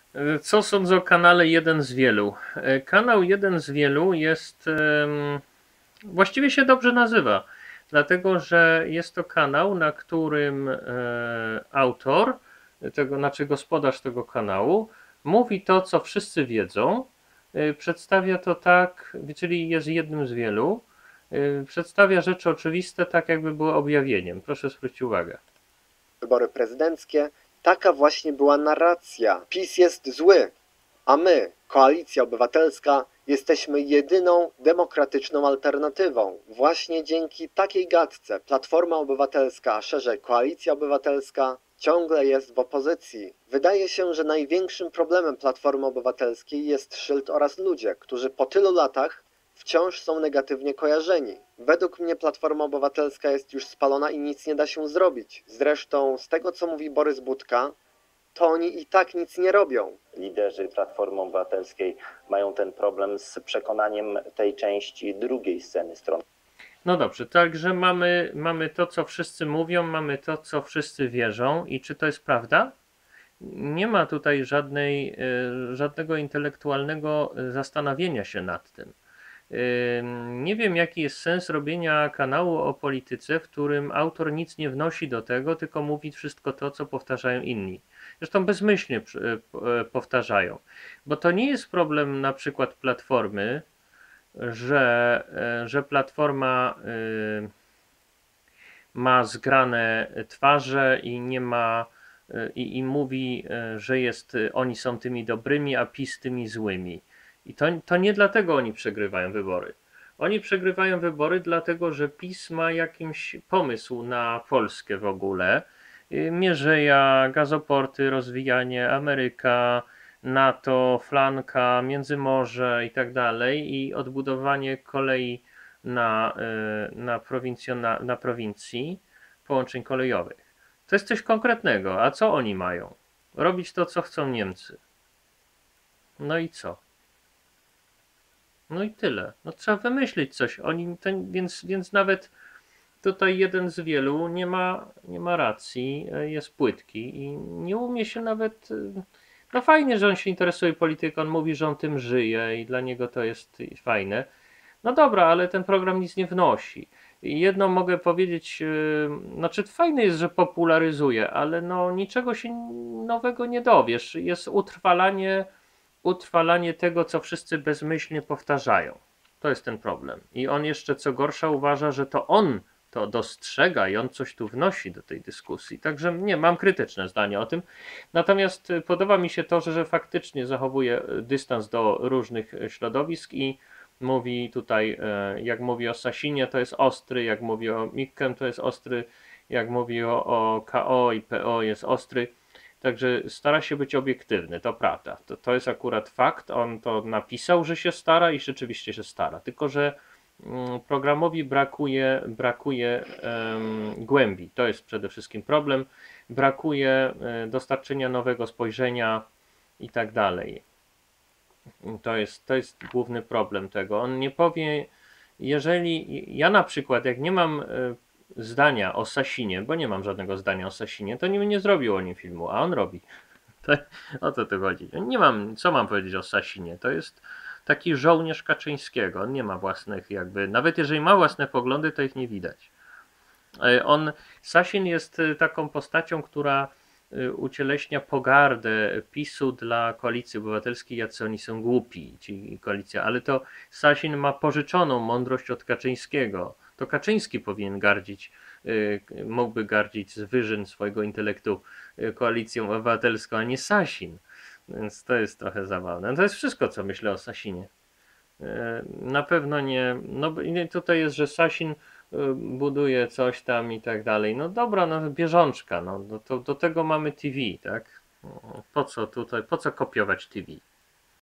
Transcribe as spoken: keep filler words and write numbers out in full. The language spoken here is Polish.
Co sądzę o kanale Jeden z Wielu? Kanał Jeden z Wielu jest, właściwie się dobrze nazywa, dlatego że jest to kanał, na którym autor, tego, znaczy gospodarz tego kanału, mówi to, co wszyscy wiedzą, przedstawia to tak, czyli jest jednym z wielu, przedstawia rzeczy oczywiste tak, jakby były objawieniem. Proszę zwrócić uwagę. Wybory prezydenckie, taka właśnie była narracja. PiS jest zły, a my, Koalicja Obywatelska, jesteśmy jedyną demokratyczną alternatywą. Właśnie dzięki takiej gadce Platforma Obywatelska, a szerzej Koalicja Obywatelska, ciągle jest w opozycji. Wydaje się, że największym problemem Platformy Obywatelskiej jest szyld oraz ludzie, którzy po tylu latach wciąż są negatywnie kojarzeni. Według mnie Platforma Obywatelska jest już spalona i nic nie da się zrobić. Zresztą z tego, co mówi Borys Budka, to oni i tak nic nie robią. Liderzy Platformy Obywatelskiej mają ten problem z przekonaniem tej części drugiej sceny strony. No dobrze, także mamy, mamy to, co wszyscy mówią, mamy to, co wszyscy wierzą. I czy to jest prawda? Nie ma tutaj żadnej, żadnego intelektualnego zastanowienia się nad tym. Nie wiem, jaki jest sens robienia kanału o polityce, w którym autor nic nie wnosi do tego, tylko mówi wszystko to, co powtarzają inni. Zresztą bezmyślnie powtarzają. Bo to nie jest problem na przykład Platformy, że, że Platforma ma zgrane twarze i nie ma i, i mówi, że jest, oni są tymi dobrymi, a PiS tymi złymi. I to, to nie dlatego oni przegrywają wybory. Oni przegrywają wybory dlatego, że PiS ma jakiś pomysł na Polskę w ogóle. Mierzeja, gazoporty, rozwijanie, Ameryka, NATO, flanka, Międzymorze i tak dalej, i odbudowanie kolei na, na, prowincjona, na prowincji, połączeń kolejowych. To jest coś konkretnego. A co oni mają? Robić to, co chcą Niemcy. No i co? No i tyle. No trzeba wymyślić coś. Oni, ten, więc, więc nawet tutaj jeden z wielu nie ma, nie ma racji, jest płytki i nie umie się nawet... No fajnie, że on się interesuje polityką, on mówi, że on tym żyje i dla niego to jest fajne. No dobra, ale ten program nic nie wnosi. I jedno mogę powiedzieć, yy, znaczy fajne jest, że popularyzuje, ale no niczego się nowego nie dowiesz. Jest utrwalanie, utrwalanie tego, co wszyscy bezmyślnie powtarzają. To jest ten problem. I on jeszcze, co gorsza, uważa, że to on to dostrzega i on coś tu wnosi do tej dyskusji. Także nie, mam krytyczne zdanie o tym. Natomiast podoba mi się to, że, że faktycznie zachowuje dystans do różnych środowisk i mówi tutaj, jak mówi o Sasinie, to jest ostry, jak mówi o Mikkem, to jest ostry, jak mówi o, o K O i P O, jest ostry. Także stara się być obiektywny, to prawda. To, to jest akurat fakt. On to napisał, że się stara i rzeczywiście się stara. Tylko że programowi brakuje, brakuje um, głębi. To jest przede wszystkim problem. Brakuje um, dostarczenia nowego spojrzenia i tak dalej. To jest, to jest główny problem tego. On nie powie, jeżeli ja na przykład, jak nie mam zdania o Sasinie, bo nie mam żadnego zdania o Sasinie, to nie, nie zrobił o nim filmu, a on robi. To, o to tu chodzi. Nie mam, co mam powiedzieć o Sasinie? To jest taki żołnierz Kaczyńskiego. On nie ma własnych jakby, nawet jeżeli ma własne poglądy, to ich nie widać. On, Sasin jest taką postacią, która ucieleśnia pogardę PiSu dla Koalicji Obywatelskiej, jacy oni są głupi, ci koalicja, ale to Sasin ma pożyczoną mądrość od Kaczyńskiego. To Kaczyński powinien gardzić, mógłby gardzić z wyżyn swojego intelektu Koalicją Obywatelską, a nie Sasin. Więc to jest trochę zabawne. To jest wszystko, co myślę o Sasinie. Na pewno nie, no tutaj jest, że Sasin buduje coś tam i tak dalej. No dobra, no bieżączka, no to do tego mamy T V, tak? Po co tutaj, po co kopiować T V?